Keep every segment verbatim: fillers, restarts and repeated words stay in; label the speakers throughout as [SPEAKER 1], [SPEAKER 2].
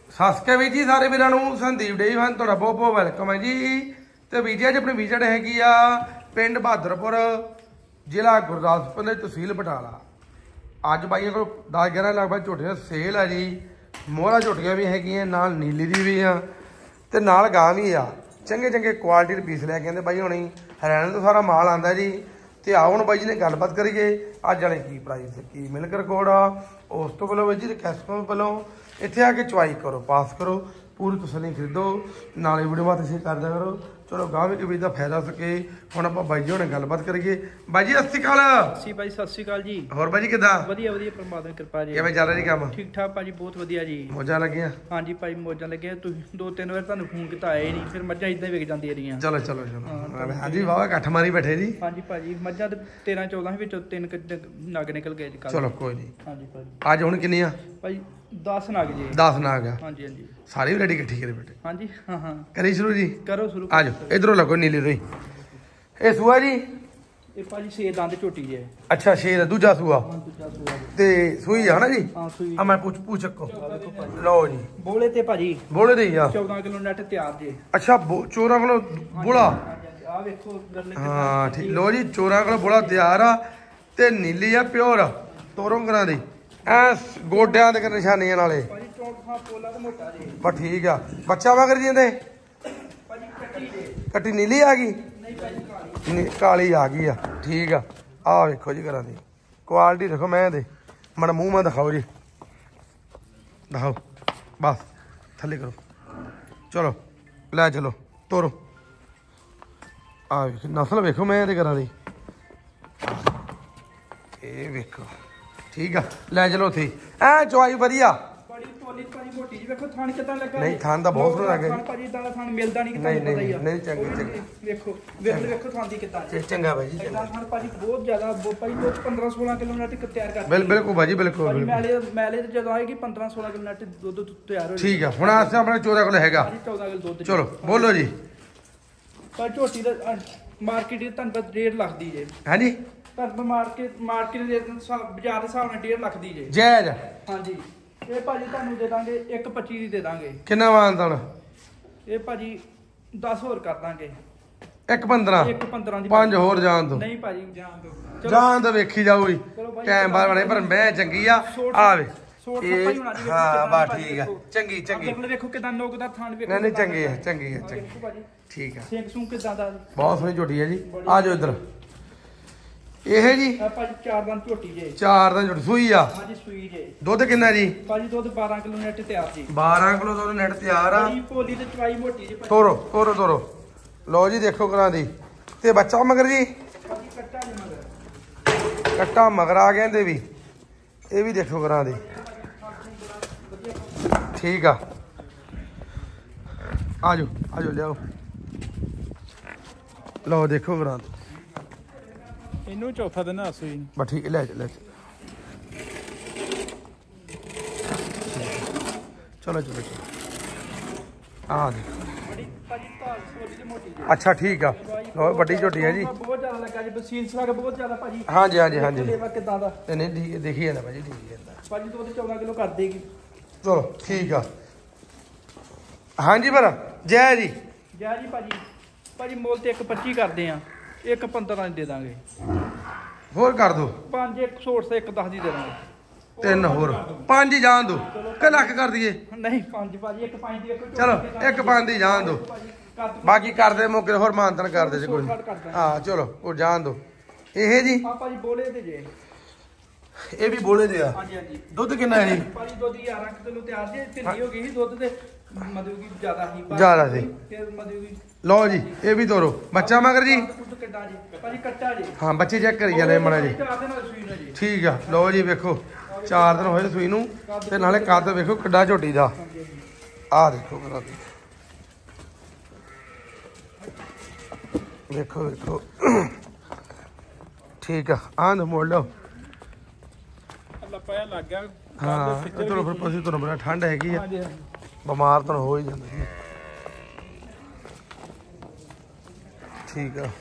[SPEAKER 1] ਸਤਿ ਸ਼੍ਰੀ ਅਕਾਲ ਵੀਰ ਜੀ ਸਾਰੇ ਵੀਰਾਂ ਨੂੰ। ਸੰਦੀਪ ਡੇਅਰੀ ਫਾਰਮ ਤੁਹਾਡਾ ਬਹੁਤ ਬਹੁਤ ਵੈਲਕਮ ਹੈ ਜੀ। ਤੇ ਵੀਰ ਜੀ ਅੱਜ ਆਪਣੀ ਵਿਜ਼ਿਟ ਹੈਗੀ ਆ ਪਿੰਡ ਬਹਾਦਰਪੁਰ, ਜ਼ਿਲ੍ਹਾ ਗੁਰਦਾਸਪੁਰ ਦੀ ਤਹਿਸੀਲ ਬਟਾਲਾ। ਅੱਜ ਬਾਈਆਂ ਕੋਲ ਦਸ ਗਿਆਰਾਂ ਲਗਭਗ ਝੋਟੀਆਂ ਸੇਲ ਆ ਜੀ। ਮੋਹਰਾ ਝੋਟੀਆਂ ਵੀ ਹੈਗੀਆਂ, ਨਾਲ ਨੀਲੀ ਦੀ ਵੀ ਆ ਤੇ ਨਾਲ ਗਾਂ ਵੀ ਆ। ਚੰਗੇ ਚੰਗੇ ਕੁਆਲਿਟੀ ਦੇ ਪੀਸ ਲੈ ਕੇ ਆਂਦੇ ਬਾਈ ਹੁਣੀ। ਹਰਿਆਣੇ ਤੋਂ ਸਾਰਾ ਮਾਲ ਆਂਦਾ ਜੀ। ਤੇ ਆਓ ਹੁਣ ਬਾਈ ਜੀ ਨੇ ਗੱਲਬਾਤ ਕਰੀਏ ਅੱਜ ਵਾਲੇ ਕੀ ਪ੍ਰਾਈਸ ਕੀ ਮਿਲਕ ਰਿਕਾਰਡ ਆ ਉਸ ਤੋਂ ਪਹਿਲਾਂ ਬਾਈ ਜੀ ਰਿਕਵੈਸਟ ਤੋਂ ਪਹਿਲਾਂ ਇੱਥੇ ਆ ਕੇ ਚੁਆਈ ਕਰੋ, ਪਾਸ ਕਰੋ, ਪੂਰੀ ਤਸੱਲੀ ਖਰੀਦੋ, ਨਾਲੇ ਵੀਡੀਓ ਬਾਤ ਸ਼ੇਅਰ ਕਰਦਿਆ ਕਰੋ। ਚਲੋ ਗਾਹ ਵੀ ਕੋਈ ਦਾ ਫਾਇਦਾ ਸਕੇ। ਹੁਣ ਆਪਾਂ ਬਾਈ ਜੀ ਹੁਣੇ ਗੱਲਬਾਤ ਕਰੀਏ। ਬਾਈ ਜੀ ਸਤਿ ਸ਼੍ਰੀ ਅਕਾਲ।
[SPEAKER 2] ਸੀ ਬਾਈ ਸਤਿ ਸ਼੍ਰੀ ਅਕਾਲ ਜੀ।
[SPEAKER 1] ਹੋਰ ਬਾਈ ਜੀ ਕਿੱਦਾਂ?
[SPEAKER 2] ਵਧੀਆ ਵਧੀਆ ਪਰਮਾਤਮਾ ਦੀ ਕਿਰਪਾ ਜੀ।
[SPEAKER 1] ਕਿਵੇਂ ਚੱਲ ਰਿਹਾ ਜੀ ਕੰਮ?
[SPEAKER 2] ਠੀਕ ਠਾਕ ਭਾਜੀ, ਬਹੁਤ ਵਧੀਆ ਜੀ।
[SPEAKER 1] ਮੌਜਾਂ ਲੱਗੀਆਂ?
[SPEAKER 2] ਹਾਂਜੀ ਭਾਈ ਮੌਜਾਂ ਲੱਗੀਆਂ। ਤੁਸੀਂ ਦੋ ਤਿੰਨ ਵਾਰ ਤੁਹਾਨੂੰ ਫੋਨ ਕੀਤਾ ਆਏ ਨਹੀਂ, ਫਿਰ ਮੱਝਾਂ ਇਦਾਂ ਹੀ ਵਿਕ ਜਾਂਦੀਆਂ ਰਹੀਆਂ।
[SPEAKER 1] ਚਲੋ ਚਲੋ ਚਲੋ ਹਾਂਜੀ ਵਾਵਾ ਇਕੱਠ ਮਾਰੀ ਬੈਠੇ ਜੀ।
[SPEAKER 2] ਹਾਂਜੀ ਭਾਜੀ ਮੱਝਾਂ ਤੇ ਤੇਰਾਂ ਚੌਦਾਂ ਵਿੱਚੋਂ ਤਿੰਨ ਨਗ ਨਿਕਲ ਗਏ ਜੀ ਕੱਲ।
[SPEAKER 1] ਚਲੋ ਕੋਈ ਨਹੀਂ।
[SPEAKER 2] ਹਾਂਜੀ ਭਾਜੀ
[SPEAKER 1] ਅੱਜ ਹੁਣ ਕਿੰਨੀਆਂ?
[SPEAKER 2] ਭਾਈ ਦਸ ਨਗ ਜੀ।
[SPEAKER 1] ਦਸ ਨਾਗ ਆ?
[SPEAKER 2] ਹਾਂਜੀ ਹਾਂਜੀ
[SPEAKER 1] ਸਾਰੀ ਵੀ ਰੈਡੀ ਇਕੱਠੀ ਕਰੇ ਬੇਟੇ।
[SPEAKER 2] ਹਾਂਜੀ ਹਾਂ ਹਾਂ
[SPEAKER 1] ਕਰੀ ਸ਼ੁਰੂ ਜੀ।
[SPEAKER 2] ਕਰੋ ਸ਼ੁਰੂ।
[SPEAKER 1] ਆ ਜਾਓ ਇਧਰੋਂ ਲੱਗੋ ਨੀਲੀ ਤੋਂ ਹੀ। ਇਹ ਸੂਆ ਜੀ?
[SPEAKER 2] ਇਹ ਭਾਜੀ ਛੇ ਦੰਦ ਝੋਟੀ ਜੇ।
[SPEAKER 1] ਅੱਛਾ ਛੇ ਦਾ ਦੂਜਾ ਸੂਆ
[SPEAKER 2] ਦੂਜਾ ਸੂਆ
[SPEAKER 1] ਤੇ ਸੂਈ ਆ ਨਾ ਜੀ?
[SPEAKER 2] ਹਾਂ ਸੂਈ।
[SPEAKER 1] ਆ ਮੈਂ ਪੁੱਛ ਪੁੱਛ ਚੱਕੋ ਲਓ ਜੀ।
[SPEAKER 2] ਬੋਲੇ ਤੇ ਭਾਜੀ
[SPEAKER 1] ਬੋਲੇ ਦੇ ਹੀ ਆ?
[SPEAKER 2] ਚੌਦਾਂ ਕਿਲੋ ਨੈਟ ਤਿਆਰ ਜੇ।
[SPEAKER 1] ਅੱਛਾ ਚੋਰਾਂ ਕੋਲੋਂ ਬੋਲਾ?
[SPEAKER 2] ਆ ਵੇਖੋ ਗਰਲੇ।
[SPEAKER 1] ਹਾਂ ਠੀਕ। ਲੋ ਜੀ ਚੋਰਾਂ ਕੋਲੋਂ ਬੋਲਾ ਤਿਆਰ ਆ ਤੇ ਨੀਲੀ ਆ ਪਿਓਰ ਤੋਰੋਂ ਕਰਾਂ ਦੀ ਐ ਗੋਡਿਆਂ ਦੇ ਨਿਸ਼ਾਨੀਆਂ ਨਾਲੇ।
[SPEAKER 2] ਭਾਜੀ ਚੌਂਕ ਹਾਂ ਪੋਲਾ ਤੇ ਮੋਟਾ ਜੀ।
[SPEAKER 1] ਬਸ ਠੀਕ ਆ। ਬੱਚਾ ਮਗਰ ਜੀ ਇਹਦੇ?
[SPEAKER 2] ਭਾਜੀ ਕੱਟੀ ਜੇ।
[SPEAKER 1] ਕੱਟੀ ਨੀਲੀ ਆ ਗਈ?
[SPEAKER 2] ਨਹੀਂ ਭਾਜੀ ਕਾਲੀ।
[SPEAKER 1] ਨੀ ਕਾਲੀ ਆ ਗਈ ਆ। ਠੀਕ ਆ। ਆਹ ਵੇਖੋ ਜੀ ਕਰਾਂ ਦੀ ਕੁਆਲਿਟੀ ਦੇਖੋ ਮੈਂ ਦੇ ਮੜਾ ਮੂੰਹ ਮੈਂ ਦਿਖਾਓ ਜੀ। ਦਿਖਾਓ ਬਸ ਥੱਲੇ ਕਰੋ। ਚਲੋ ਲੈ ਚਲੋ ਤੋਰੋ। ਆ ਵੇਖ ਨਸਲ ਵੇਖੋ ਮੈਂ ਤੇ ਕਰਾਂ ਦੀ। ਇਹ ਵੇਖੋ ਠੀਕ ਆ। ਲੈ ਚਲੋ ਉੱਥੇ ਐ ਚੁਆਈ ਵਧੀਆ।
[SPEAKER 2] ਬੜੀ ਟੋਲੀ ਭਾਜੀ ਮੋਟੀ ਜੀ। ਵੇਖੋ ਥਣ ਕਿਦਾਂ ਲੱਗਾ।
[SPEAKER 1] ਨਹੀਂ ਥਣ ਤਾਂ ਬਹੁਤ ਸੋਹਣਾ ਲੱਗਾ।
[SPEAKER 2] ਭਾਜੀ ਇਦਾਂ ਦਾ ਥਣ ਮਿਲਦਾ ਨਹੀਂ।
[SPEAKER 1] ਨਹੀਂ ਨਹੀਂ ਨਹੀਂ ਚੰਗਾ ਚੰਗਾ।
[SPEAKER 2] ਵੇਖੋ ਵੇਖ ਵੇਖੋ ਥਣ ਦੀ ਕਿਦਾਂ
[SPEAKER 1] ਤੇ ਚੰਗਾ ਬਾਈ ਜੀ।
[SPEAKER 2] ਇਦਾਂ ਥਣ ਭਾਜੀ ਬਹੁਤ ਜ਼ਿਆਦਾ ਭਾਜੀ ਬਹੁਤ ਪੰਦਰਾਂ ਸੋਲਾਂ ਕਿਲੋਮੀਟਰ ਤਿਆਰ ਕਰਦੇ।
[SPEAKER 1] ਬਿਲ ਬਿਲਕੁਲ ਬਾਜੀ ਬਿਲਕੁਲ।
[SPEAKER 2] ਮੈਲੇ ਮੈਲੇ ਤੇ ਜਦੋਂ ਆਏਗੀ ਪੰਦਰਾਂ ਸੋਲਾਂ ਕਿਲੋਮੀਟਰ ਦੁੱਧ ਤਿਆਰ ਹੋ ਜਾਏਗਾ।
[SPEAKER 1] ਠੀਕ ਆ। ਹੁਣ ਆਸੇ ਆਪਣੇ ਚੋਰਾ ਕੋਲ ਹੈਗਾ
[SPEAKER 2] ਚੌਦਾਂ ਕਿਲੋ ਦੁੱਧ।
[SPEAKER 1] ਚਲੋ ਬੋਲੋ ਜੀ।
[SPEAKER 2] ਪਰ ਝੋਟੀ ਦਾ ਮਾਰਕੀਟ ਦੀ ਤੁਹਾਨੂੰ ਡੇਢ ਲੱਖ ਦੀ ਜੇ।
[SPEAKER 1] ਹਾਂਜੀ
[SPEAKER 2] ਤੁਹਾਨੂੰ ਮਾਰਕੀਟ ਮਾਰਕੀਟ ਦੇ ਬਾਜ਼ਾਰ ਦੇ ਹਿਸਾਬ ਨਾਲ ਡੇਢ ਲੱਖ ਦੀ ਜੇ।
[SPEAKER 1] ਜਾਇਜ਼?
[SPEAKER 2] ਹਾਂਜੀ ਇਹ ਭਾਜੀ ਤੁਹਾਨੂੰ ਦੇ ਦਾਂਗੇ ਇੱਕ ਪੱਚੀ ਦੀ ਦੇ ਦਾਂਗੇ।
[SPEAKER 1] ਕਿੰਨਾ ਮਾਨਤਾਨ?
[SPEAKER 2] ਇਹ ਭਾਜੀ ਦਸ ਹੋਰ ਕਰ ਦਾਂਗੇ।
[SPEAKER 1] ਇੱਕ ਪੰਦਰਾਂ?
[SPEAKER 2] ਇੱਕ ਪੰਦਰਾਂ ਦੀ।
[SPEAKER 1] ਪੰਜ ਹੋਰ ਜਾਣ ਦੋ।
[SPEAKER 2] ਨਹੀਂ ਭਾਜੀ ਜਾਣ ਦੋ।
[SPEAKER 1] ਜਾਣ ਤਾਂ ਵੇਖੀ ਜਾਊਗੀ ਟਾਈਮ ਬਾਅਦ ਬਣੇ ਪਰ ਮੈਂ ਚੰਗੀ ਆ। ਆਵੇ ਇਹ ਹਾਂ ਬਸ ਠੀਕ ਆ। ਚੰਗੀ ਚੰਗੀ।
[SPEAKER 2] ਵੇਖੋ ਕਿਦਾਂ ਨੋਕ ਦਾ ਥਾਣ ਵੇਖੋ।
[SPEAKER 1] ਨਹੀਂ ਨਹੀਂ ਚੰਗੀ ਆ ਚੰਗੀ ਆ ਚੰਗੀ। ਠੀਕ ਆ।
[SPEAKER 2] ਸਿੰਘ ਸੂੰ ਕਿਦਾਂ ਦਾ
[SPEAKER 1] ਬਹੁਤ ਸੋਹਣੀ ਝੋਟੀ ਆ ਜੀ। ਆ ਜਾਓ ਇੱਧਰ। ਇਹ ਜੀ
[SPEAKER 2] ਭਾਜੀ ਚਾਰ ਦੰਦ ਝੋਟੀ ਜੇ।
[SPEAKER 1] ਚਾਰ ਦਾ ਝੋਟੀ ਸੂਈ ਆ?
[SPEAKER 2] ਹਾਂਜੀ ਸੂਈ ਜੇ।
[SPEAKER 1] ਦੁੱਧ ਕਿੰਨਾ ਜੀ?
[SPEAKER 2] ਭਾਜੀ ਦੁੱਧ ਬਾਰਾਂ ਕਿਲੋ ਨੈਟ ਤਿਆਰ ਜੀ।
[SPEAKER 1] ਬਾਰਾਂ ਕਿਲੋ ਦੁੱਧ ਨੈਟ ਤਿਆਰ ਆ।
[SPEAKER 2] ਬੜੀ ਭੋਲੀ ਤੇ ਚਵਾਈ ਮੋਟੀ ਜੀ।
[SPEAKER 1] ਤੋਰੋ ਤੋਰੋ ਤੋਰੋ। ਲਓ ਜੀ ਦੇਖੋ ਕਰਾਂ ਦੀ ਤੇ ਬੱਚਾ ਮਗਰ ਜੀ?
[SPEAKER 2] ਭਾਜੀ ਕੱਟਾ ਜੀ ਮਗਰ।
[SPEAKER 1] ਕੱਟਾ ਮਗਰ ਆ ਗਿਆ ਇਹਦੇ ਵੀ। ਇਹ ਵੀ ਦੇਖੋ ਕਰਾਂ ਦੀ। ਠੀਕ ਆ। ਆ ਜਾਓ ਆ ਜਾਓ ਲਿਆਓ। ਲਓ ਦੇਖੋ ਕਰਾਂ ਦੀ।
[SPEAKER 2] ਇਹਨੂੰ ਚੌਥਾ ਦਿਨ ਆ ਸੂਈ।
[SPEAKER 1] ਬਸ ਠੀਕ ਲੈ ਲੈ ਚਲੋ ਚਲੋ ਚਲੋ। ਆ ਦੇਖੋ
[SPEAKER 2] ਭਾਜੀ ਧਾਰ ਸੋਲੀ ਤੇ ਮੋਟੀ ਜੀ।
[SPEAKER 1] ਅੱਛਾ ਠੀਕ ਆ। ਲਓ ਵੱਡੀ ਝੋਟੀ ਹੈ ਜੀ।
[SPEAKER 2] ਬਹੁਤ ਜ਼ਿਆਦਾ ਲੱਗਾ ਜੀ। ਬਸੀਨ ਸਵਾਗ ਬਹੁਤ ਜ਼ਿਆਦਾ ਭਾਜੀ।
[SPEAKER 1] ਹਾਂਜੀ ਹਾਂਜੀ ਹਾਂਜੀ।
[SPEAKER 2] ਲੇਵਾ ਕਿਦਾਂ ਦਾ?
[SPEAKER 1] ਤੇ ਨਹੀਂ ਠੀਕ ਦੇਖੀ ਜਾਂਦਾ ਭਾਜੀ ਠੀਕ ਜਾਂਦਾ।
[SPEAKER 2] ਭਾਜੀ ਦੁੱਧ ਚੌਦਾਂ ਕਿਲੋ ਕਰ ਦੇਗੀ।
[SPEAKER 1] ਚਲੋ ਠੀਕ ਆ। ਹਾਂਜੀ ਪਰ ਜੈ ਜੀ।
[SPEAKER 2] ਜੈ ਜੀ ਭਾਜੀ। ਭਾਜੀ ਮੁੱਲ ਤੇ ਇੱਕ ਪੱਚੀ ਕਰਦੇ ਆ। ਇੱਕ ਪੰਦਰਾਂ ਦੀ ਦੇ ਦਾਂਗੇ।
[SPEAKER 1] ਹੋਰ ਕਰ ਦੋ।
[SPEAKER 2] ਪੰਜ ਇੱਕ ਸੌ ਸੇ ਇੱਕ ਦਸ ਦੀ ਦੇ ਦਾਂਗੇ।
[SPEAKER 1] ਤਿੰਨ ਹੋਰ ਪੰਜ ਹੀ ਜਾਣ ਦੋ ਕਿ ਲੱਖ ਕਰ ਦਈਏ?
[SPEAKER 2] ਨਹੀਂ ਪੰਜ ਭਾਜੀ ਇੱਕ ਪੰਜ ਦੀ।
[SPEAKER 1] ਚਲੋ ਇੱਕ ਪੰਜ ਦੀ ਜਾਣ ਦੋ। ਬਾਕੀ ਕਰਦੇ ਮੌਕੇ ਹੋਰ ਮਾਨਤਨ ਕਰਦੇ ਜੇ ਕੋਈ। ਹਾਂ ਚਲੋ ਉਹ ਜਾਣ ਦੋ। ਇਹ ਜੀ
[SPEAKER 2] ਆ ਭਾਜੀ ਬੋਲੇ ਤੇ ਜੇ।
[SPEAKER 1] ਇਹ ਵੀ ਬੋਲੇ ਦੇ ਆ?
[SPEAKER 2] ਹਾਂਜੀ ਹਾਂਜੀ।
[SPEAKER 1] ਦੁੱਧ ਕਿੰਨਾ ਹੈ ਜੀ?
[SPEAKER 2] ਭਾਜੀ ਦੁੱਧ ਗਿਆਰਾਂ ਕਿਲੋ ਤਿਆਰ ਜੇ। ਢਿੱਲੀ ਹੋ ਗਈ ਸੀ ਦੁੱਧ ਤੇ ਮਤਲਬ ਕਿ ਜ਼ਿਆਦਾ ਸੀ।
[SPEAKER 1] ਜ਼ਿਆਦਾ ਸੀ
[SPEAKER 2] ਫਿਰ ਮਤਲਬ ਕਿ
[SPEAKER 1] ਲਓ ਜੀ ਇਹ ਵੀ ਤੋਰੋ। ਬੱਚਾ ਮਗਰ ਜੀ?
[SPEAKER 2] ਦੁੱਧ ਕਿੱਡਾ ਜੀ ਭਾਜੀ ਕੱਟਾ ਜੀ।
[SPEAKER 1] ਹਾਂ ਬੱਚੇ ਚੈੱਕ ਕਰੀ ਜਾਂਦੇ ਮੜਾ ਜੀ। ਠੀਕ ਆ। ਲਓ ਜੀ ਵੇਖੋ ਚਾਰ ਦਿਨ ਹੋਏ ਸੂਈ ਨੂੰ ਤੇ ਨਾਲੇ ਕੱਦ ਵੇਖੋ ਕਿੱਡਾ ਝੋਟੀ ਦਾ। ਆਹ ਦੇਖੋ ਕਰਾ ਦੀ। ਵੇਖੋ ਵੇਖੋ ਠੀਕ ਆ। ਆਹ ਨੂੰ ਮੋੜ ਲਓ।
[SPEAKER 2] ਲੱਪਾ ਲੱਗ ਗਿਆ।
[SPEAKER 1] ਹਾਂ ਚਲੋ ਫਿਰ ਪਸੀ ਤੁਹਾਨੂੰ ਬੜਾ ਠੰਡ ਹੈਗੀ ਆ। ਬਿਮਾਰ ਤਾਂ ਹੋ ਹੀ ਜਾਂਦਾ ਜੀ। ਠੀਕ ਆ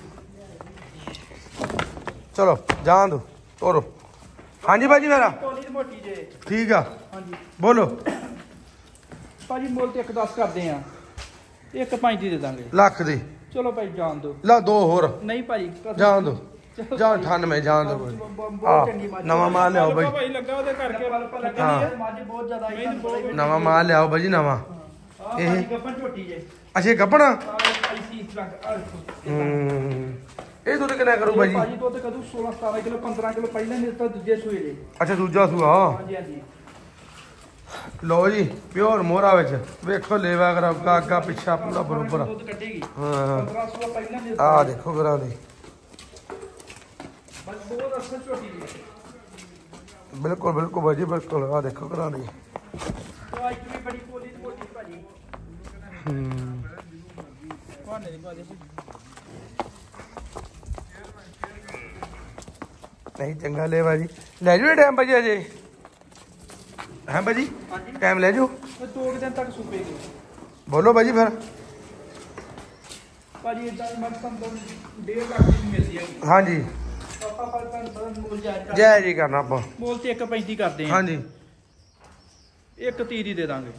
[SPEAKER 1] ਚਲੋ ਜਾਣ ਦੋ ਤੋਰੋ। ਹਾਂਜੀ ਭਾਜੀ ਮੇਰਾ
[SPEAKER 2] ਟੋਲੀ ਦੀ ਮੋਟੀ ਜੇ।
[SPEAKER 1] ਠੀਕ ਆ।
[SPEAKER 2] ਹਾਂਜੀ
[SPEAKER 1] ਬੋਲੋ।
[SPEAKER 2] ਭਾਜੀ ਮੁੱਲ ਤੇ ਇੱਕ ਦਸ ਕਰਦੇ ਆ ਇੱਕ ਪੰਜ ਦੀ ਦੇ ਦਾਂਗੇ
[SPEAKER 1] ਲੱਖ ਦੀ
[SPEAKER 2] ਚਲੋ ਭਾਈ ਜਾਣ ਦੋ
[SPEAKER 1] ਲਾ ਦੋ ਹੋਰ
[SPEAKER 2] ਨਹੀਂ ਭਾਜੀ
[SPEAKER 1] ਜਾਣ ਦੋ ਜਾਂ ਅਠਾਨਵੇਂ ਜਾਣ ਦੋ ਆ ਨਵਾਂ ਮਾਲ ਲਿਆਓ ਬਾਈ
[SPEAKER 2] ਭਾਈ ਲੱਗਾ ਉਹਦੇ ਕਰਕੇ
[SPEAKER 1] ਹਾਂ
[SPEAKER 2] ਮੱਝ ਬਹੁਤ ਜ਼ਿਆਦਾ ਆਈ
[SPEAKER 1] ਨਵਾਂ ਮਾਲ ਲਿਆਓ ਬਾਈ ਜੀ ਨਵਾਂ
[SPEAKER 2] ਇਹ ਗੱਪਨ ਝੋਟੀ ਜੇ
[SPEAKER 1] ਅੱਛਾ ਗੱਪਣਾ
[SPEAKER 2] ਆਈਸੀ ਰੰਗ
[SPEAKER 1] ਹੂੰ ਇਹ ਦੁੱਧ ਕਿੰਨਾ ਕਰੂ ਬਾਈ ਜੀ
[SPEAKER 2] ਭਾਜੀ ਦੁੱਧ ਕਦੂ ਸੋਲਾਂ ਸਤਾਰਾਂ ਕਿਲੋ ਪੰਦਰਾਂ ਕਿਲੋ ਪਹਿਲਾਂ ਨਹੀਂ ਦਿੱਤਾ ਦੂਜੇ ਸੂਏ ਦੇ
[SPEAKER 1] ਅੱਛਾ ਦੂਜਾ ਸੂਆ
[SPEAKER 2] ਹਾਂਜੀ ਹਾਂਜੀ
[SPEAKER 1] ਲਓ ਜੀ ਪਿਓਰ ਮੋਹਰਾ ਵਿੱਚ ਵੇਖੋ ਲੇਵਾ ਕਰਾ ਅੱਗਾ ਪਿੱਛਾ ਪੂਰਾ ਬਰੋਬਰ
[SPEAKER 2] ਦੁੱਧ ਕੱਢੇਗੀ
[SPEAKER 1] ਹਾਂ
[SPEAKER 2] ਪੰਦਰਾਂ ਸੋਲਾਂ ਪਹਿਲਾਂ ਨਹੀਂ
[SPEAKER 1] ਆ ਦੇਖੋ ਕਰਾਂ ਦੀ
[SPEAKER 2] ਬਸ ਬਹੁਤ ਅੱਛਾ ਝੋਟੀ ਜੀ
[SPEAKER 1] ਬਿਲਕੁਲ ਬਿਲਕੁਲ ਬਾਈ ਜੀ ਬਿਲਕੁਲ ਆ ਦੇਖੋ ਕਰਾਂ ਦੀ
[SPEAKER 2] ਉਹ ਅੱਜ ਵੀ ਬੜੀ ਕੋਲੀ ਦੀ ਮੋਟੀ ਭਾਜੀ
[SPEAKER 1] ਹੂੰ
[SPEAKER 2] ਭਾਣੇ ਦੀ ਭਾਜੀ
[SPEAKER 1] ਨਹੀਂ ਚੰਗਾ ਲੇਵਾ ਜੀ ਲੈ ਜਾਓ ਟਾਈਮ ਭਾਜੀ ਅਜੇ ਹੈ ਭਾਜੀ ਟਾਈਮ ਲੈ ਜਾਓ
[SPEAKER 2] ਉਹ ਦੋ ਦਿਨ ਤੱਕ ਸੁਪੇਗੀ
[SPEAKER 1] ਬੋਲੋ ਭਾਜੀ ਫਿਰ
[SPEAKER 2] ਭਾਜੀ ਇਦਾਂ ਮਤ ਤੁਹਾਨੂੰ ਡੇਢ ਲੱਖ ਦੀ ਮਿਲਦੀ ਹੈ
[SPEAKER 1] ਹਾਂਜੀ
[SPEAKER 2] ਆਪਾਂ ਪਰ ਤੁਹਾਨੂੰ ਮੁੱਲ ਜਾਇਜ਼
[SPEAKER 1] ਜੈ ਜੀ ਕਰਨਾ ਆਪਾਂ
[SPEAKER 2] ਮੁੱਲ ਤੇ ਇੱਕ ਪੈਂਤੀ ਕਰਦੇ ਆ
[SPEAKER 1] ਹਾਂਜੀ ਇੱਕ
[SPEAKER 2] ਤੀਹ ਦੀ ਦੇ ਦਾਂਗੇ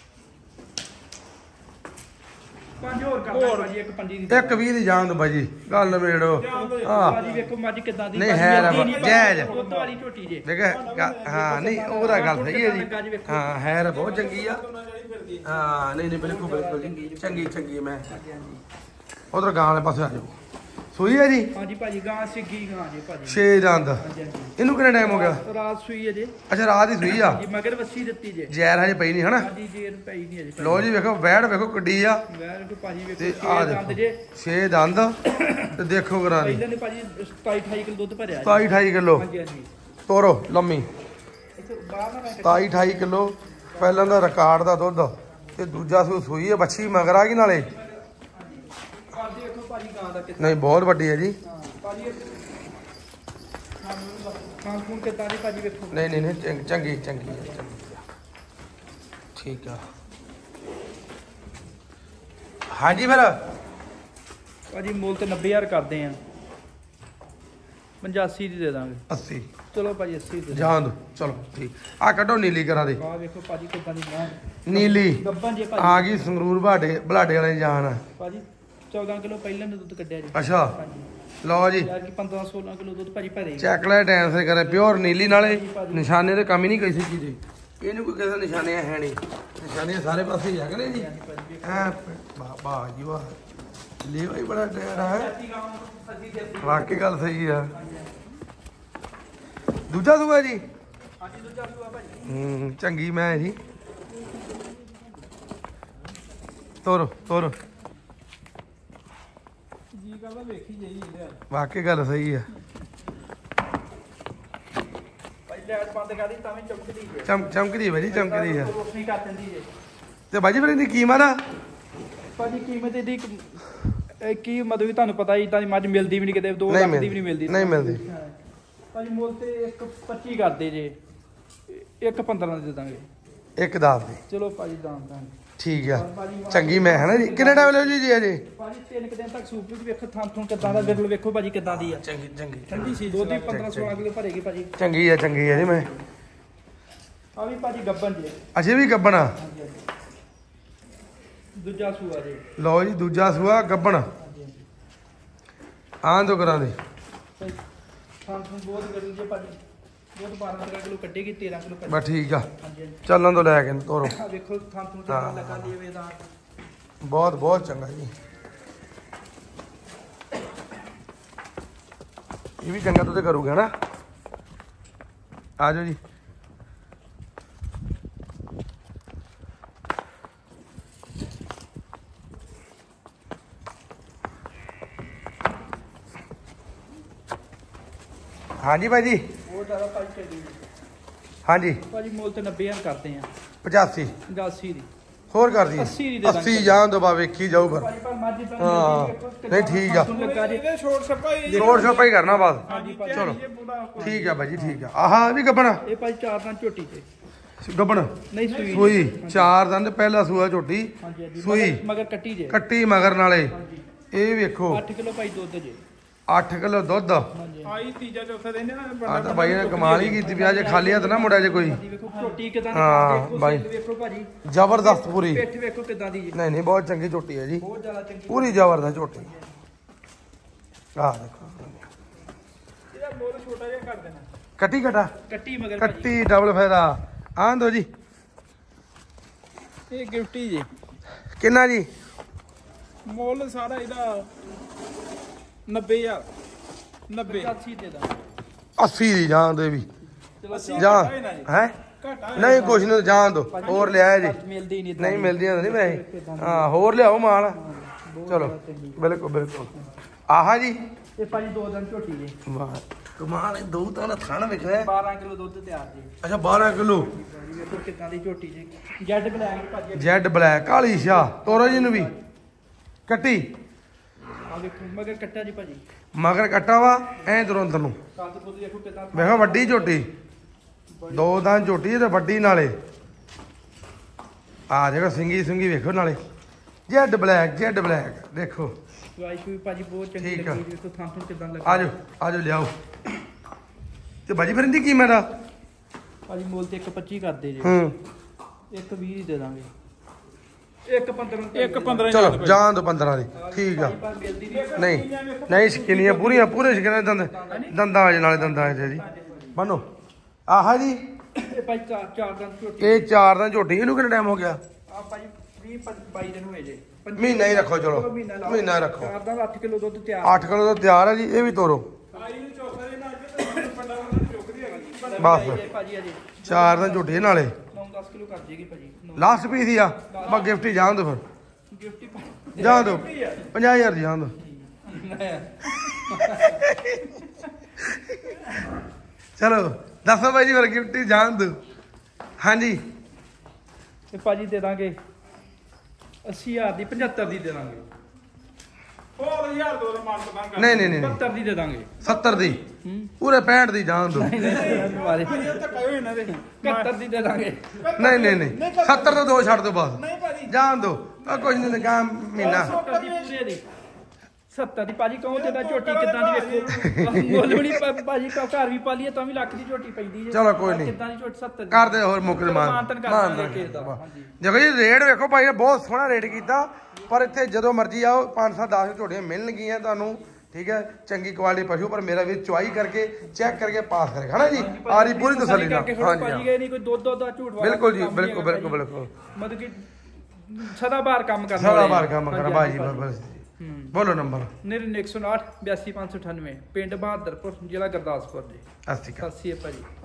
[SPEAKER 2] ਪੰਜ ਹੋਰ ਕਰ ਦਾਂਗੇ ਭਾਜੀ ਇੱਕ ਪੰਜੀ ਦੀ
[SPEAKER 1] ਇੱਕ ਵੀਹ ਦੀ ਜਾਣ ਦੋ ਭਾਜੀ ਗੱਲ ਨਵੇੜੋ ਹਾਂ
[SPEAKER 2] ਭਾਜੀ ਵੇਖੋ ਮੱਝ ਕਿੱਦਾਂ ਦੀ
[SPEAKER 1] ਨਹੀਂ ਹੈ ਰੱਬ ਜਾਇਜ਼
[SPEAKER 2] ਦੁੱਧ ਵਾਲੀ ਝੋਟੀ ਜੇ
[SPEAKER 1] ਦੇਖ ਹਾਂ ਨਹੀਂ ਉਹਦਾ ਗੱਲ ਸਹੀ ਹੈ ਜੀ ਹਾਂ ਹੈ ਰ ਬਹੁਤ ਚੰਗੀ ਆ ਹਾਂ ਨਹੀਂ ਨਹੀਂ ਬਿਲਕੁਲ ਬਿਲਕੁਲ ਜੀ ਚੰਗੀ ਚੰਗੀ ਮੈਂ ਉਧਰ ਗਾਂ ਵਾਲੇ ਪਾਸੇ ਆ ਜਾਓ ਸੂਈ ਹੈ ਜੀ
[SPEAKER 2] ਹਾਂਜੀ ਭਾਜੀ ਗਾਂ ਸਿੱਗੀ ਗਾਂ ਜੇ ਭਾਜੀ
[SPEAKER 1] ਛੇ ਦੰਦ
[SPEAKER 2] ਹਾਂਜੀ ਹਾਂਜੀ
[SPEAKER 1] ਇਹਨੂੰ ਕਿੰਨਾ ਟਾਈਮ ਹੋ ਗਿਆ
[SPEAKER 2] ਰਾਤ ਸੂਈ ਹੈ ਜੇ
[SPEAKER 1] ਅੱਛਾ ਰਾਤ ਹੀ ਸੂਈ ਆ
[SPEAKER 2] ਜੀ ਮਗਰ ਵੱਛੀ ਦਿੱਤੀ ਜੇ
[SPEAKER 1] ਜ਼ਹਿਰ ਹਜੇ ਪਈ ਨਹੀਂ ਹਨਾ
[SPEAKER 2] ਹਾਂਜੀ ਜੇਰ ਪਈ ਨਹੀਂ ਅਜੇ
[SPEAKER 1] ਲੋ ਜੀ ਵੇਖੋ ਵੈੜ ਵੇਖੋ ਕਿੱਡੀ ਆ
[SPEAKER 2] ਵੈਰ ਕੋ ਭਾਜੀ ਵੇਖੋ
[SPEAKER 1] ਤੇ
[SPEAKER 2] ਛੇ
[SPEAKER 1] ਆ
[SPEAKER 2] ਦੰਦ
[SPEAKER 1] ਦੇਖੋ
[SPEAKER 2] ਜੇ
[SPEAKER 1] ਛੇ ਦੰਦ ਤੇ ਦੇਖੋ ਕਰਾਂ ਦੀ
[SPEAKER 2] ਪਹਿਲਾਂ ਨੇ ਭਾਜੀ ਸਤਾਈ ਅਠਾਈ ਕਿਲੋ ਦੁੱਧ ਭਰਿਆ
[SPEAKER 1] ਸਤਾਈ ਅਠਾਈ ਕਿਲੋ
[SPEAKER 2] ਹਾਂਜੀ ਹਾਂਜੀ
[SPEAKER 1] ਤੋਰੋ ਲੰਮੀ
[SPEAKER 2] ਇੱਥੇ ਬਾਹਰ ਨਾ ਮੈਂ
[SPEAKER 1] ਸਤਾਈ ਅਠਾਈ ਕਿਲੋ ਪਹਿਲਾਂ ਦਾ ਰਿਕਾਰਡ ਦਾ ਦੁੱਧ ਤੇ ਦੂਜਾ ਸੂ ਸੂਈ ਹੈ ਬੱਚੀ ਮਗਰ ਆ ਗਈ ਨਾਲੇ
[SPEAKER 2] ਭਾਜੀ ਵੇਖੋ ਭਾਜੀ ਗਾਂ ਦਾ ਕਿੱਥੇ
[SPEAKER 1] ਨਹੀਂ ਬਹੁਤ ਵੱਡੀ ਹੈ ਜੀ
[SPEAKER 2] ਹਾਂ ਭਾਜੀ ਖਾਣ ਖੂਨ ਕਿੱਦਾਂ ਦੀ ਭਾਜੀ ਵੇਖੋ
[SPEAKER 1] ਨਹੀਂ ਨਹੀਂ ਨਹੀਂ ਚੰਗੀ ਚੰਗੀ ਚੰਗੀ ਹੈ ਚੰਗੀ ਆ। ਠੀਕ ਆ ਹਾਂਜੀ ਫਿਰ
[SPEAKER 2] ਭਾਜੀ ਮੁੱਲ ਤੇ ਨੱਬੇ ਹਜ਼ਾਰ ਕਰਦੇ ਆ ਪਚਾਸੀ ਦੀ ਦੇ ਦਾਂਗੇ
[SPEAKER 1] ਅੱਸੀ
[SPEAKER 2] ਚਲੋ ਭਾਜੀ ਅੱਸੀ ਦੇ
[SPEAKER 1] ਜਾਣ ਦੋ ਚਲੋ ਠੀਕ ਆ ਕੱਢੋ ਨੀਲੀ ਕਰਾਂ ਦੇ
[SPEAKER 2] ਵਾਹ ਵੇਖੋ ਭਾਜੀ ਕਿੱਦਾਂ ਦੀ ਗਾਂ
[SPEAKER 1] ਨੀਲੀ
[SPEAKER 2] ਗੱਬਾਂ ਜੇ ਭਾਜੀ
[SPEAKER 1] ਆ ਗਈ ਸੰਗਰੂਰ ਬਾਡੇ ਬਲਾਡੇ ਵਾਲੇ ਜਾਣ
[SPEAKER 2] ਭਾਜੀ ਚੌਦਾਂ ਕਿਲੋ ਪਹਿਲਾਂ ਨੇ ਦੁੱਧ ਕੱਢਿਆ ਜੀ
[SPEAKER 1] ਅੱਛਾ
[SPEAKER 2] ਹਾਂਜੀ
[SPEAKER 1] ਲਓ ਜੀ
[SPEAKER 2] ਯਾਰ ਕਿ ਪੰਦਰਾਂ ਸੋਲਾਂ ਕਿਲੋ ਦੁੱਧ ਭਾਜੀ ਭਰੇ
[SPEAKER 1] ਚੈੱਕ ਲੈ ਟਾਈਮ ਸੇ ਕਰੇ ਪਿਓਰ ਨੀਲੀ ਨਾਲੇ ਨਿਸ਼ਾਨੇ ਤੇ ਕਮੀ ਨਹੀਂ ਕਿਸੇ ਚੀਜ਼ ਦੀ ਇਹਨੂੰ ਕੋਈ ਕਿਸੇ ਨਿਸ਼ਾਨੇ ਹੈ ਨਹੀਂ ਨਿਸ਼ਾਨੇ ਸਾਰੇ ਪਾਸੇ ਹੀ ਆ ਗਏ ਜੀ ਐ ਵਾਹ ਵਾਹ ਜੀ ਵਾਹ ਲੈ ਭਾਈ ਬੜਾ ਡੇਰਾ ਹੈ ਵਾਕਈ ਗੱਲ ਸਹੀ ਆ ਦੂਜਾ ਸੂਆ ਜੀ
[SPEAKER 2] ਹਾਂਜੀ ਦੂਜਾ ਸੂਆ ਭਾਜੀ
[SPEAKER 1] ਹੂੰ ਚੰਗੀ ਮੈਂ ਜੀ ਤੋਰ ਤੋਰ
[SPEAKER 2] ਜੀ ਕਰਦਾ ਵੇਖੀ ਜਾਈ
[SPEAKER 1] ਵਾਕਈ ਗੱਲ ਸਹੀ ਆ
[SPEAKER 2] ਭਾਈ ਲੈਟ ਬੰਦ ਕਰਦੀ ਤਾਂ ਵੀ ਚਮਕਦੀ ਜੇ
[SPEAKER 1] ਚਮ ਚਮਕਦੀ ਭਾਜੀ ਚਮਕਦੀ ਆ
[SPEAKER 2] ਰੋਸ਼ਨੀ ਕਰ ਦਿੰਦੀ ਜੇ
[SPEAKER 1] ਤੇ ਭਾਜੀ ਫਿਰ ਇਹਦੀ ਕੀਮਤ ਆ
[SPEAKER 2] ਭਾਜੀ ਕੀਮਤ ਇਹਦੀ ਇਹ ਕੀ ਮਤਲਬ ਵੀ ਤੁਹਾਨੂੰ ਪਤਾ ਹੀ ਇਦਾਂ ਦੀ ਮੱਝ ਮਿਲਦੀ ਵੀ ਨਹੀਂ ਕਿਤੇ ਦੋ
[SPEAKER 1] ਨਹੀਂ
[SPEAKER 2] ਲੱਖ ਦੀ ਵੀ ਨਹੀਂ ਮਿਲਦੀ
[SPEAKER 1] ਨਹੀਂ ਮਿਲਦੀ
[SPEAKER 2] ਹਾਂ। ਭਾਜੀ ਮੁੱਲ ਤੇ ਇੱਕ ਪੱਚੀ ਕਰਦੇ ਜੇ ਇੱਕ ਪੰਦਰਾਂ ਦੇ ਦਾਂਗੇ
[SPEAKER 1] ਇੱਕ ਦਸ ਦੀ
[SPEAKER 2] ਚਲੋ ਭਾਜੀ ਦਾਮ ਦਾਂਗੇ
[SPEAKER 1] ਠੀਕ ਆ ਚੰਗੀ ਮੈਂ ਹੈ ਨਾ ਜੀ ਕਿੰਨੇ ਟਾਈਮ ਲਿਓ ਜੀ ਜੀ ਅਜੇ
[SPEAKER 2] ਭਾਜੀ ਤਿੰਨ ਕੁ ਦਿਨ ਤੱਕ ਸੂਪ ਵਿੱਚ ਵੇਖੋ ਥਾਂ ਥੋਂ ਕਿੱਦਾਂ ਦਾ ਬਿਰਲ ਵੇਖੋ ਭਾਜੀ ਕਿੱਦਾਂ ਦੀ ਆ
[SPEAKER 1] ਚੰਗੀ ਚੰਗੀ
[SPEAKER 2] ਠੰਡੀ ਸੀ ਦੋ ਦੀ ਪੰਦਰਾਂ ਸੋਲਾਂ ਕਿਲੋ ਭਰੇਗੀ ਭਾਜੀ
[SPEAKER 1] ਚੰਗੀ ਆ ਚੰਗੀ ਆ ਜੀ ਮੈਂ
[SPEAKER 2] ਆ ਵੀ ਭਾਜੀ ਗੱਬਨ ਜੇ
[SPEAKER 1] ਅਜੇ ਵੀ ਗੱਬਣਾ
[SPEAKER 2] ਹਾਂਜੀ ਹਾਂਜੀ ਦੂਜਾ ਸੂਆ ਜੇ
[SPEAKER 1] ਲਓ ਜੀ ਦੂਜਾ ਸੂਆ ਗੱਬਣ
[SPEAKER 2] ਹਾਂਜੀ ਹਾਂਜੀ
[SPEAKER 1] ਆਂ ਦੋ ਕਰਾਂ ਦੇ
[SPEAKER 2] ਭਾਈ ਥਾਂ ਥੋਂ ਬਹੁਤ ਗਰਲ ਜੇ ਭਾਜੀ ਬਹੁਤ ਬਾਰਾਂ ਤੇਰਾਂ ਕਿਲੋ ਕੱਢੇਗੀ ਤੇਰਾਂ ਕਿਲੋ
[SPEAKER 1] ਬਸ ਠੀਕ ਆ
[SPEAKER 2] ਹਾਂਜੀ ਹਾਂਜੀ
[SPEAKER 1] ਚੱਲਣ ਤੋਂ ਲੈ ਕੇ ਤੋਰੋ
[SPEAKER 2] ਆ ਵੇਖੋ ਥਾਂ ਥੋਂ ਕਿੱਦਾਂ ਲੱਗਾ ਦੇਵੇ ਦਾ
[SPEAKER 1] ਬਹੁਤ ਬਹੁਤ ਚੰਗਾ ਜੀ ਇਹ ਵੀ ਚੰਗਾ ਤੁਸੀਂ ਕਰੋਗੇ ਹਨਾ ਆ ਜਾਓ ਜੀ ਹਾਂਜੀ ਭਾਜੀ
[SPEAKER 2] ਬਹੁਤ ਜ਼ਿਆਦਾ ਭਾਜੀ ਚੱਲੀ
[SPEAKER 1] ਹਾਂਜੀ
[SPEAKER 2] ਭਾਜੀ ਮੁੱਲ ਤੇ ਨੱਬੇ ਹਜ਼ਾਰ ਕਰਦੇ ਆ
[SPEAKER 1] ਪਚਾਸੀ
[SPEAKER 2] ਅੱਸੀ ਦੀ
[SPEAKER 1] ਹੋਰ ਕਰ ਦੀ
[SPEAKER 2] ਅੱਸੀ ਦੀ ਦੇ ਦਾਂਗੇ।
[SPEAKER 1] ਅੱਸੀ ਜਾਣ ਦੋ ਬਾ ਵੇਖੀ ਜਾਊ ਫਿਰ
[SPEAKER 2] ਭਾਜੀ ਪਰ ਮੱਝ ਤਾਂ
[SPEAKER 1] ਹਾਂ। ਨਹੀਂ, ਠੀਕ ਆ।
[SPEAKER 2] ਲੱਗਾ ਜੀ
[SPEAKER 3] ਛੋੜ ਸਪਾਈ
[SPEAKER 1] ਰੋਡ ਸ਼ੋਪਾ ਹੀ ਕਰਨਾ ਬਸ
[SPEAKER 2] ਹਾਂਜੀ ਭਾਜੀ
[SPEAKER 1] ਚਲੋ ਠੀਕ ਆ ਭਾਜੀ ਠੀਕ ਆ ਆਹ ਇਹ ਵੀ ਗੱਬਣਾ
[SPEAKER 2] ਇਹ ਭਾਜੀ ਚਾਰ ਦਿਨ ਝੋਟੀ ਤੇ
[SPEAKER 1] ਗੱਬਣ
[SPEAKER 2] ਨਹੀਂ ਸੂਈ
[SPEAKER 1] ਸੂਈ ਚਾਰ ਦੰਦ ਪਹਿਲਾ ਸੂਆ ਝੋਟੀ
[SPEAKER 2] ਹਾਂਜੀ ਹਾਂਜੀ
[SPEAKER 1] ਸੂਈ
[SPEAKER 2] ਮਗਰ- ਮਗਰ ਕੱਟੀ ਜੇ
[SPEAKER 1] ਕੱਟੀ ਮਗਰ ਨਾਲੇ
[SPEAKER 2] ਹਾਂਜੀ
[SPEAKER 1] ਇਹ ਵੇਖੋ
[SPEAKER 2] ਅੱਠ ਕਿਲੋ ਭਾਈ ਦੁੱਧ ਜੇ
[SPEAKER 1] ਅੱਠ ਕਿਲੋ ਦੁੱਧ
[SPEAKER 2] ਹਾਂਜੀ
[SPEAKER 3] ਆਈ ਤੀਜਾ ਚੌਥਾ ਦਿਨ ਨਾ
[SPEAKER 1] ਆ ਤਾਂ ਬਾਈ ਨੇ ਕਮਾਲ ਹੀ ਕੀਤੀ ਵੀ ਅੱਜ ਖਾਲੀ ਹੱਥ ਨਾ ਮੁੜਿਆ ਜੇ ਕੋਈ
[SPEAKER 2] ਭਾਜੀ ਵੇਖੋ ਝੋਟੀ ਕਿਦਾਂ ਦੀ
[SPEAKER 1] ਹਾਂ,
[SPEAKER 2] ਦੇਖੋ
[SPEAKER 1] ਬਾਈ।
[SPEAKER 2] ਸਿੰਗ ਵੇਖੋ ਭਾਜੀ
[SPEAKER 1] ਜ਼ਬਰਦਸਤ ਪੂਰੀ
[SPEAKER 2] ਪਿੱਠ ਵੇਖੋ ਕਿਦਾਂ ਦੀ ਜੀ
[SPEAKER 1] ਨਹੀਂ ਨਹੀਂ ਬਹੁਤ ਚੰਗੀ ਝੋਟੀ ਹੈ ਜੀ
[SPEAKER 2] ਬਹੁਤ ਜ਼ਿਆਦਾ ਚੰਗੀ
[SPEAKER 1] ਪੂਰੀ ਜ਼ਬਰਦਸਤ ਝੋਟੀ ਆ ਦੇਖੋ
[SPEAKER 3] ਇਹਦਾ ਮੁੱਲ ਛੋਟਾ ਜਿਹਾ ਕਰ ਦੇਣਾ
[SPEAKER 1] ਕੱਟੀ ਕਟਾ
[SPEAKER 2] ਕੱਟੀ ਮਗਰ ਭਾਜੀ
[SPEAKER 1] ਕੱਟੀ ਡਬਲ ਫਾਇਦਾ ਆਂ ਦੋ ਜੀ
[SPEAKER 3] ਇਹ ਗਿਫਟੀ ਜੀ
[SPEAKER 1] ਕਿੰਨਾ ਜੀ
[SPEAKER 3] ਮੁੱਲ ਸਾਰਾ ਇਹਦਾ ਨੱਬੇ ਹਜ਼ਾਰ ਨੱਬੇ
[SPEAKER 2] ਪਚਾਸੀ ਦੇ ਦਾ
[SPEAKER 1] ਅੱਸੀ ਦੀ ਜਾਨ ਦੇ ਵੀ
[SPEAKER 2] ਚਲੋ
[SPEAKER 1] ਜਾਂ ਹੈ
[SPEAKER 3] ਘਟਾ
[SPEAKER 1] ਨਹੀਂ ਕੁਛ ਨਹੀਂ ਜਾਨ ਦੋ ਹੋਰ ਲਿਆ ਜੀ
[SPEAKER 2] ਮਿਲਦੀ ਨਹੀਂ
[SPEAKER 1] ਨਹੀਂ ਮਿਲਦੀਆਂ ਤਾਂ ਨਹੀਂ ਮੈਂ ਹਾਂ ਹੋਰ ਲਿਆਓ ਮਾਲ ਚਲੋ ਬਿਲਕੁਲ ਬਿਲਕੁਲ ਆਹਾ ਜੀ
[SPEAKER 2] ਇਹ ਭਾਜੀ ਦੋ ਦਿਨ ਝੋਟੀ ਜੀ
[SPEAKER 1] ਵਾਹ ਕਮਾਲ ਹੈ ਦੋ ਤਾਂ ਨਾ ਥਣ ਵਿਖਿਆ
[SPEAKER 2] ਬਾਰਾਂ ਕਿਲੋ ਦੁੱਧ ਤਿਆਰ ਜੀ
[SPEAKER 1] ਅੱਛਾ ਬਾਰਾਂ ਕਿਲੋ
[SPEAKER 2] ਭਾਜੀ ਵੇਖੋ ਕਿਦਾਂ ਦੀ ਝੋਟੀ ਜੀ ਜੈਡ ਬਲੈਕ ਭਾਜੀ
[SPEAKER 1] ਜੈਡ ਬਲੈਕ ਕਾਲੀ ਸ਼ਾ ਤੋਰੋ ਜੀ ਨੂੰ ਵੀ ਕੱਟੀ
[SPEAKER 2] ਆ ਵੇਖੋ ਮਗਰ ਕੱਟਾ ਜੀ ਭਾਜੀ
[SPEAKER 1] ਮਗਰ ਕੱਟਾ ਵਾ ਐ ਤੁਰੰਤ ਨੂੰ
[SPEAKER 2] ਕੱਦ ਕੁੱਦ ਵੇਖੋ ਕਿਦਾਂ
[SPEAKER 1] ਵੇਖੋ ਵੱਡੀ ਝੋਟੀ ਦੋ ਤਾਂ ਝੋਟੀ ਤੇ ਵੱਡੀ ਨਾਲੇ ਆ ਜਿਹੜਾ ਸਿੰਗੀ ਸਿੰਗੀ ਵੇਖੋ ਨਾਲੇ ਜੈਡ ਬਲੈਕ ਜੈਡ ਬਲੈਕ ਦੇਖੋ
[SPEAKER 2] ਵਾਈ ਸ਼ੂ ਭਾਜੀ ਬਹੁਤ ਚੰਗੀ
[SPEAKER 1] ਠੀਕ ਆ।
[SPEAKER 2] ਲੱਗੀ ਵੇਖੋ ਥਾਂ ਥਾਂ ਕਿਦਾਂ ਲੱਗੀ
[SPEAKER 1] ਆਜੋ ਆਜੋ ਲਿਆਓ ਤੇ ਬਾਜੀ ਫਿਰ ਇਹਦੀ ਕੀਮਤ ਆ
[SPEAKER 2] ਭਾਜੀ ਮੁੱਲ ਤੇ ਇੱਕ ਪੱਚੀ ਕਰਦੇ ਜੀ
[SPEAKER 1] ਹੂੰ
[SPEAKER 2] ਇੱਕ ਵੀਹ ਹੀ ਦੇ ਦਾਂਗੇ ਇੱਕ ਪੰਦਰਾਂ
[SPEAKER 3] ਇੱਕ ਪੰਦਰਾਂ
[SPEAKER 1] ਚਲੋ ਜਾਣ ਦੋ ਪੰਦਰਾਂ ਦੀ ਠੀਕ ਆ
[SPEAKER 2] ਪਰ ਮਿਲਦੀ ਨਹੀਂ
[SPEAKER 1] ਨਹੀਂ ਨਹੀਂ ਸ਼ਕਿਨੀਆਂ ਪੂਰੀਆਂ ਪੂਰੇ ਸ਼ਕਿਨੇ ਦੰਦ ਦੰਦਾਂ ਆ ਨਾਲੇ ਦੰਦਾਂ ਆ ਜੀ ਬੰਨੋ ਆਹਾ ਜੀ
[SPEAKER 2] ਇਹ ਭਾਈ ਚਾਰ ਚਾਰ ਦਿਨ ਝੋਟੀ
[SPEAKER 1] ਇਹ ਚਾਰ ਦਾ ਝੋਟੀ ਇਹਨੂੰ ਕਿੰਨਾ ਟਾਈਮ ਹੋ ਗਿਆ
[SPEAKER 2] ਆ ਭਾਜੀ ਵੀਹ ਬਾਈ ਦਿਨ ਹੋਏ ਜੇ
[SPEAKER 1] ਮਹੀਨਾ ਹੀ ਰੱਖੋ ਚਲੋ
[SPEAKER 2] ਮਹੀਨਾ ਲਾਓ।
[SPEAKER 1] ਮਹੀਨਾ ਰੱਖੋ
[SPEAKER 2] ਚਾਰ ਦਾ ਅੱਠ ਕਿਲੋ ਦੁੱਧ ਤਿਆਰ
[SPEAKER 1] ਅੱਠ ਕਿਲੋ ਦਾ ਤਿਆਰ ਹੈ ਜੀ ਇਹ ਵੀ ਤੋਰੋ
[SPEAKER 3] ਆਈ ਨੂੰ ਚੌਥਾ ਦਿਨ ਅੱਜ ਤੇ ਪੰਡਾ ਉਹਨਾਂ ਚੁੱਕਦੀ ਹੈਗੀ
[SPEAKER 1] ਬਸ
[SPEAKER 2] ਭਾਜੀ ਅਜੇ
[SPEAKER 1] ਚਾਰ ਦਾ ਝੋਟੀ ਇਹ ਨਾਲੇ
[SPEAKER 2] ਨੌ ਦਸ ਕਿਲੋ ਕਰ ਜੇਗੀ ਭਾਜੀ
[SPEAKER 1] ਲਾਸਟ ਪੀਸ ਹੀ ਆ ਬਾ ਗਿਫਟ ਹੀ ਜਾਣ ਦੋ ਫਿਰ
[SPEAKER 2] ਗਿਫਟ
[SPEAKER 1] ਜਾਣ ਦੋ ਪੰਜਾਹ ਹਜ਼ਾਰ ਦੀ ਜਾਣ ਦੋ ਚਲੋ ਦੱਸੋ ਬਾਈ ਜੀ ਫਿਰ ਗਿਫਟ ਹੀ ਜਾਣ ਦੋ ਹਾਂਜੀ
[SPEAKER 2] ਤੇ ਭਾਜੀ ਦੇ ਦਾਂਗੇ ਅੱਸੀ ਹਜ਼ਾਰ ਦੀ ਪਝੱਤਰ ਦੀ ਦੇ ਦਾਂਗੇ
[SPEAKER 3] ਹੋਰ ਹਜ਼ਾਰ ਦੋ ਦਾ ਮਾਨ ਪਤਾ ਕਰ
[SPEAKER 1] ਨਹੀਂ ਨਹੀਂ ਨਹੀਂ
[SPEAKER 2] ਸੱਤਰ ਦੀ ਦੇ ਦਾਂਗੇ
[SPEAKER 1] ਸੱਤਰ ਦੀ
[SPEAKER 2] ਹੂੰ
[SPEAKER 1] ਪੂਰੇ ਪੈਂਹਠ ਦੀ ਜਾਣ ਦੋ
[SPEAKER 2] ਵਾਲੇ
[SPEAKER 3] ਇਹ ਤਾਂ ਕਹੋ ਇਹਨਾਂ ਦੇ
[SPEAKER 2] ਇਕਹੱਤਰ ਦੀ ਦੇ ਦਾਂਗੇ
[SPEAKER 1] ਨਹੀਂ ਨਹੀਂ ਨਹੀਂ ਸੱਤਰ ਤੋਂ ਦੋ ਛੱਡ ਦੋ ਬਸ
[SPEAKER 3] ਨਹੀਂ ਭਾਜੀ
[SPEAKER 1] ਜਾਣ ਦੋ ਆ ਕੁਝ ਨਹੀਂ ਲੱਗਾ ਮਹੀਨਾ
[SPEAKER 2] ਸੱਤਰ ਦੀ ਪੂਰੇ ਦੀ ਸੱਤਰ ਦੀ ਭਾਜੀ ਕਹੋ ਤੇ ਦਾ ਝੋਟੀ ਕਿੱਦਾਂ ਦੀ ਵੇਖੋ ਮੁੱਲ ਵੀ ਨਹੀਂ ਭਾਜੀ ਕਾ ਘਰ ਵੀ ਪਾਲੀਏ ਤਾਂ ਵੀ ਲੱਖ ਦੀ ਝੋਟੀ ਪੈਂਦੀ ਜੇ
[SPEAKER 1] ਚਲੋ ਕੋਈ ਨਹੀਂ।
[SPEAKER 2] ਕਿੱਦਾਂ ਦੀ ਝੋਟੀ ਸੱਤਰ ਦੀ
[SPEAKER 1] ਕਰਦੇ ਹੋਰ ਮੁੱਕਦੇ ਮਾਨ
[SPEAKER 2] ਮਾਨਤਨ ਕਰ
[SPEAKER 1] ਮਾਨ
[SPEAKER 2] ਦਾਂਗੇ ਕਿਸੇ ਦਾ ਹਾਂਜੀ
[SPEAKER 1] ਦੇਖੋ ਜੀ ਰੇਟ ਵੇਖੋ ਭਾਈ ਨੇ ਬਹੁਤ ਸੋਹਣਾ ਰੇਟ ਕੀਤਾ ਪਰ ਇੱਥੇ ਜਦੋਂ ਮਰਜ਼ੀ ਆਓ ਪੰਜ ਸੱਤ ਦਸ ਝੋਟੀਆਂ ਮਿਲਣਗੀਆਂ ਤੁਹਾਨੂੰ ਠੀਕ ਹੈ ਚੰਗੀ ਕੁਆਲਿਟੀ ਪਸ਼ੂ ਪਰ ਮੇਰਾ ਵੀ ਚੁਆਈ ਕਰਕੇ ਚੈੱਕ ਕਰਕੇ ਪਾਸ ਕਰੇਗਾ ਹਨਾ ਜੀ ਆਰੀ ਪੂਰੀ ਤਸੱਲੀ ਨਾਲ
[SPEAKER 2] ਹਾਂਜੀ
[SPEAKER 1] ਹਾਂਜੀ
[SPEAKER 2] ਭਾਜੀ
[SPEAKER 1] ਹਾਂ।
[SPEAKER 2] ਗਏ ਨਹੀਂ ਕੋਈ ਦੁੱਧ ਦੁੱਧ ਦਾ ਝੂਠ ਵਾਲਾ
[SPEAKER 1] ਬਿਲਕੁਲ ਜੀ
[SPEAKER 2] ਕੰਮ ਨਹੀਂ
[SPEAKER 1] ਬਿਲਕੁਲ
[SPEAKER 2] ਹੈਗਾ
[SPEAKER 1] ਬਿਲਕੁਲ
[SPEAKER 2] ਭਾਜੀ।
[SPEAKER 1] ਬਿਲਕੁਲ
[SPEAKER 2] ਮਤਲਬ ਕਿ ਸਦਾ ਬਾਰ ਕੰਮ ਕਰਨਾ
[SPEAKER 1] ਸਾਰਾ
[SPEAKER 2] ਵਾਲੇ
[SPEAKER 1] ਬਾਰ ਕੰਮ
[SPEAKER 2] ਹਾਂਜੀ,
[SPEAKER 1] ਕਰਾਂ ਬਾਜੀ
[SPEAKER 2] ਹਾਂਜੀ,
[SPEAKER 1] ਬਸ
[SPEAKER 2] ਹੂੰ
[SPEAKER 1] ਬੋਲੋ ਨੰਬਰ
[SPEAKER 2] ਨਰਿੰਨਵੇਂ ਇੱਕ ਸੌ ਉਨਾਹਠ ਬਿਆਸੀ ਪੰਜ ਸੌ ਅਠਾਨਵੇਂ ਪਿੰਡ ਬਹਾਦਰਪੁਰ ਜ਼ਿਲ੍ਹਾ ਗੁਰਦਾਸਪੁਰ ਜੀ
[SPEAKER 1] ਅਸਤਿਕਾ
[SPEAKER 2] ਸਤਿ ਸ਼੍ਰੀ ਅਕਾਲ ਭਾਜੀ